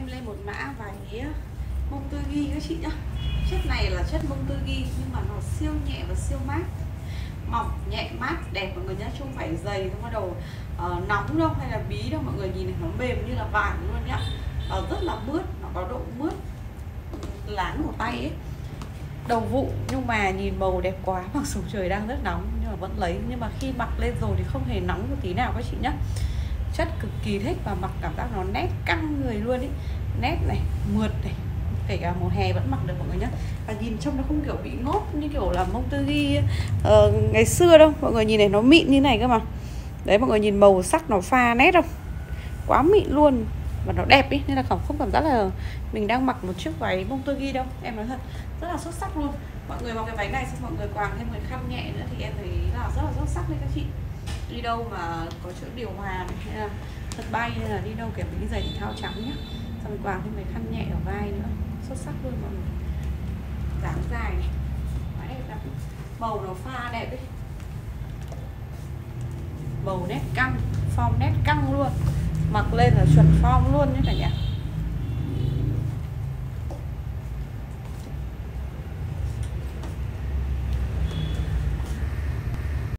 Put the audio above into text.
em lên một mã váy mông tơi ghi các chị nhá. Chất này là chất mông tơi ghi nhưng mà nó siêu nhẹ và siêu mát, mỏng nhẹ mát đẹp mọi người nhá, chứ không phải dày xong bắt đầu nóng đâu hay là bí đâu. Mọi người nhìn này, nó mềm như là vải luôn nhá, rất là mướt, nó có độ mướt láng của tay ấy, đầu vụ, nhưng mà nhìn màu đẹp quá. Mặc dù trời đang rất nóng nhưng mà vẫn lấy, nhưng mà khi mặc lên rồi thì không hề nóng một tí nào các chị nhá. Chất cực kỳ thích và mặc cảm giác nó nét căng người luôn ý, nét này, mượt này, kể cả mùa hè vẫn mặc được mọi người nhá. Và nhìn trông nó không kiểu bị ngốt như kiểu là mông tơ ghi ngày xưa đâu. Mọi người nhìn này, nó mịn như này cơ mà. Đấy, mọi người nhìn màu sắc nó pha nét không, quá mịn luôn và nó đẹp ý, nên là không cảm giác là mình đang mặc một chiếc váy mông tơ ghi đâu. Em nói thật, rất là xuất sắc luôn. Mọi người mặc cái váy này xong mọi người quàng thêm cái khăn nhẹ nữa thì em thấy là rất là xuất sắc đấy các chị. Đi đâu mà có chỗ điều hòa này, hay là thật bay, hay là đi đâu kiểu cái giày thể thao trắng nhá, xong rồi quàng thêm cái khăn nhẹ ở vai nữa, xuất sắc luôn mọi người. Dáng dài này, váy đẹp lắm, màu nó pha đẹp ấy, màu nét căng, form nét căng luôn, mặc lên là chuẩn form luôn nhé cả nhà.